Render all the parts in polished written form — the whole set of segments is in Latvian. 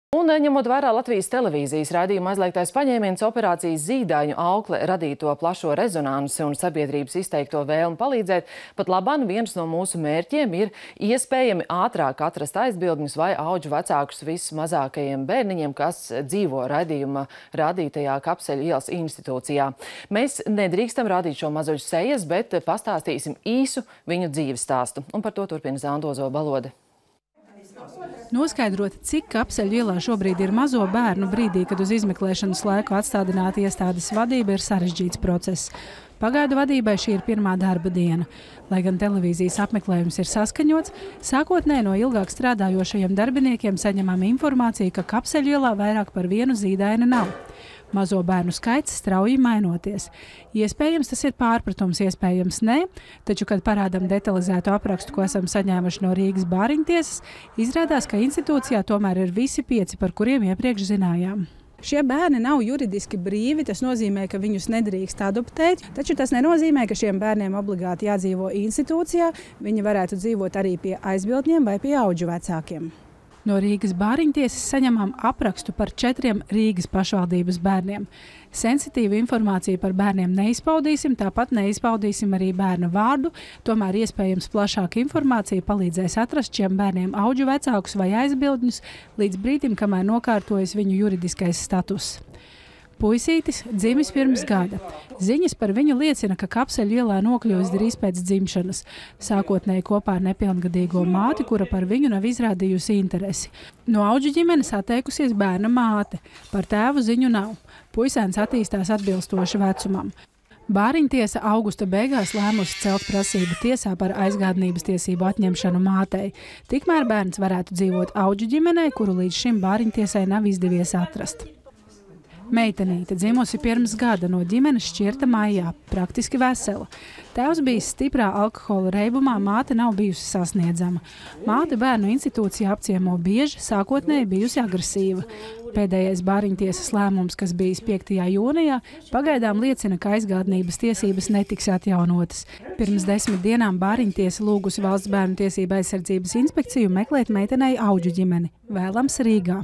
Un ņemot vērā Latvijas televīzijas raidījuma aizliegtais paņēmiens operācijas Zīdaiņu aukle radīto plašo rezonansi un sabiedrības izteikto vēlmi palīdzēt, pat labāk viens no mūsu mērķiem ir iespējami ātrāk atrast aizbildņus vai audžu vecākus vismazākajiem bērniņiem, kas dzīvo raidījuma rādītajā Kapseļu ielas institūcijā. Mēs nedrīkstam rādīt šo mazuļu sejas, bet pastāstīsim īsu viņu dzīves stāstu. Un par to turpina Zandozo Balode. Noskaidrot, cik Kapseļu ielā šobrīd ir mazo bērnu brīdī, kad uz izmeklēšanas laiku atstādināta iestādes vadība, ir sarežģīts process. Pagaidu vadībai šī ir pirmā darba diena. Lai gan televīzijas apmeklējums ir saskaņots, sākotnēji no ilgāk strādājošajiem darbiniekiem saņemama informācija, ka Kapseļu ielā vairāk par vienu zīdaini nav. Mazo bērnu skaits strauji mainoties. Iespējams, tas ir pārpratums, iespējams nē, taču, kad parādam detalizētu aprakstu, ko esam saņēmuši no Rīgas bāriņtiesas, izrādās, ka institūcijā tomēr ir visi 5, par kuriem iepriekš zinājām. Šie bērni nav juridiski brīvi, tas nozīmē, ka viņus nedrīkst adoptēt, taču tas nenozīmē, ka šiem bērniem obligāti jādzīvo institūcijā, viņi varētu dzīvot arī pie aizbildņiem vai pie audžu vecākiem. No Rīgas bāriņtiesas saņemam aprakstu par 4 Rīgas pašvaldības bērniem. Sensitīvu informāciju par bērniem neizpaudīsim, tāpat neizpaudīsim arī bērnu vārdu, tomēr iespējams plašāka informācija palīdzēs atrast šiem bērniem audžu vecākus vai aizbildņus līdz brīdim, kamēr nokārtojas viņu juridiskais status. Puisītis dzimis pirms gada. Ziņas par viņu liecina, ka Kapseļu ielā nokļuvis drīz pēc dzimšanas. Sākotnēji kopā ar nepilngadīgo māti, kura par viņu nav izrādījusi interesi. No audžu ģimenes atteikusies bērna māte. Par tēvu ziņu nav. Puisēns attīstās atbilstoši vecumam. Bāriņtiesa augusta beigās lēmusi celt prasību tiesā par aizgādnības tiesību atņemšanu mātei. Tikmēr bērns varētu dzīvot audžu ģimenei, kuru līdz šim bāriņtiesai nav izdevies atrast. Meitenīte dzimusi pirms gada, no ģimenes šķirta maijā, praktiski vesela. Tēvs bijis stiprā alkohola reibumā, māte nav bijusi sasniedzama. Māte bērnu institūcijā apciemo bieži, sākotnēji bijusi agresīva. Pēdējais bāriņtiesas lēmums, kas bijis 5. jūnijā, pagaidām liecina, ka aizgādnības tiesības netiks atjaunotas. Pirms 10 dienām bāriņtiesa lūgusi Valsts bērnu tiesību aizsardzības inspekciju meklēt meitenei audžu ģimeni, vēlams Rīgā.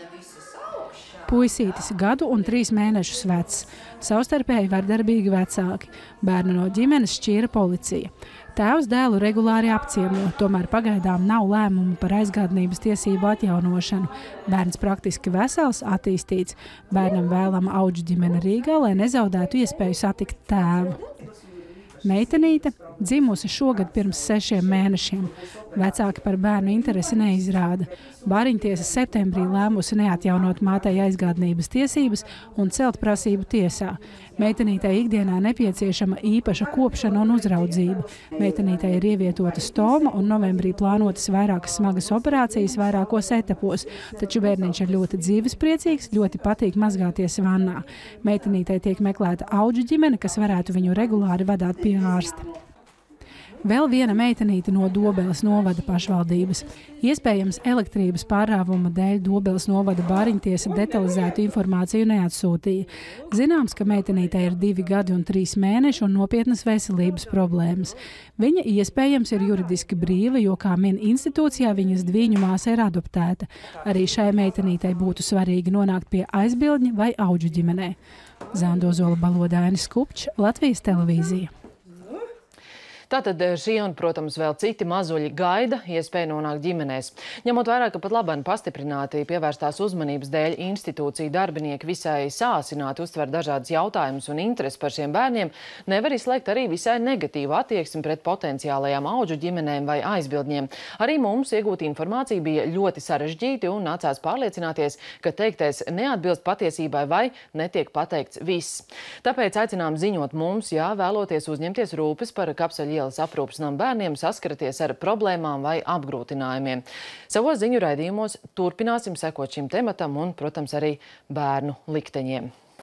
Puisītis gadu un 3 mēnešus vecs, savstarpēji vardarbīgi vecāki. Bērnu no ģimenes šķīra policija. Tēvs dēlu regulāri apciemo, tomēr pagaidām nav lēmumu par aizgādnības tiesību atjaunošanu. Bērns praktiski vesels, attīstīts. Bērnam vēlama audžu ģimene Rīgā, lai nezaudētu iespēju satikt tēvu. Meitenīte dzimusi šogad pirms 6 mēnešiem. Vecāki par bērnu interesi neizrāda. Bāriņtiesa septembrī lēmusi neatjaunot mātei aizgādnības tiesības un celt prasību tiesā. Meitenītei ikdienā nepieciešama īpaša kopšana un uzraudzība. Meitenītei ir ievietota stoma un novembrī plānotas vairākas smagas operācijas vairākos etapos, taču bērniņš ir ļoti dzīvespriecīgs, ļoti patīk mazgāties vannā. Meitenītei tiek meklēta audžu ģimene, kas varētu viņu regulāri vadāt pie ārsta. Vēl viena meitenīte no Dobeles novada pašvaldības. Iespējams, elektrības pārāvuma dēļ Dobeles novada bāriņtiesa detalizētu informāciju neatsūtīja. Zināms, ka meitenītei ir 2 gadi un 3 mēneši un nopietnas veselības problēmas. Viņa iespējams ir juridiski brīva, jo, kā min institūcijā, viņas dvīņu māsa ir adoptēta. Arī šai meitenītei būtu svarīgi nonākt pie aizbildņa vai audžu ģimenē. Zandozo Balode, Ainis Kupčs, Latvijas televīzija. Tātad šie un, protams, vēl citi mazuļi gaida iespēju nonākt ģimenēs. Ņemot vērā, ka pat labāk pastiprināti pievērstās uzmanības dēļ institūciju darbinieki visai sāsināti uztver dažādas jautājumus un interesi par šiem bērniem, nevar izslēgt arī visai negatīvu attieksmi pret potenciālajām audžu ģimenēm vai aizbildņiem. Arī mums iegūt informāciju bija ļoti sarežģīti un nācās pārliecināties, ka teiktais neatbilst patiesībai vai netiek pateikts viss. Tāpēc aicinām ziņot mums, ja vēloties uzņemties rūpes par Kapseļu ielas aprūpes namu bērniem, saskaraties ar problēmām vai apgrūtinājumiem. Savos ziņu raidījumos turpināsim sekot šim tematam un, protams, arī bērnu likteņiem.